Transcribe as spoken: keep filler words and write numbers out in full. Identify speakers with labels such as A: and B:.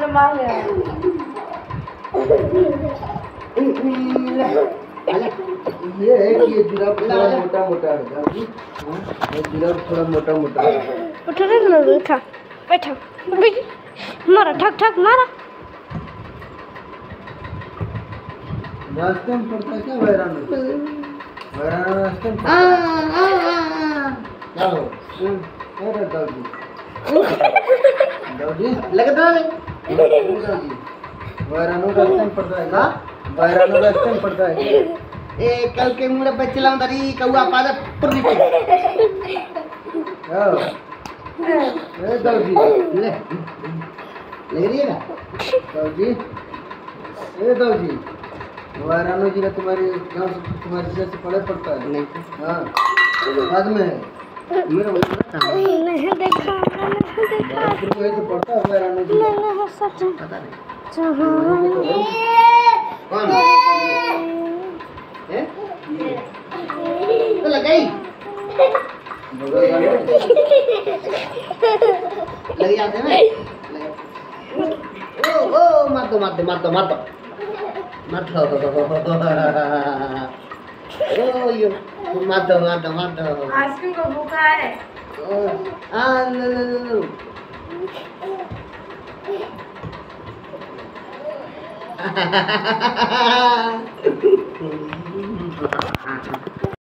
A: मार लिया।
B: ये है कि ये जिराफ थोड़ा मोटा मोटा है दादी। ये जिराफ थोड़ा मोटा मोटा है।
A: उठा रे बैठा बैठा मारा ठक ठक मारा।
B: रास्ते में पड़ता क्या वैरान में? वैरान रास्ते में पड़ता क्या हो? अरे दादी दादी लगता है दादी वैरानो रास्ते में पड़ता है का? वैरानो रास्ते में पड़ता है। ए कल के मुड़े पे चलाऊं तरी कौआ पादा पुर्री पे आओ ए दादी ले ले रही है ना दादी ए दादी वैरानो जिला तुम्हारे गांव से तुम्हारे जिले से पड़े पड़ता है नहीं हाँ बाद में है मेरा नहीं देखा नहीं देखा तो पड़ता है वैरानो जिला
A: नहीं सच
B: पता नहीं
A: कौन
B: है तो लगाई लग जाते हैं ओ ओ मार दो मार दो मार दो मार दो मार दो ओ यो मार दो मार दो मार दो
A: आइसक्रीम को भूखा है
B: आ नो नो नो नो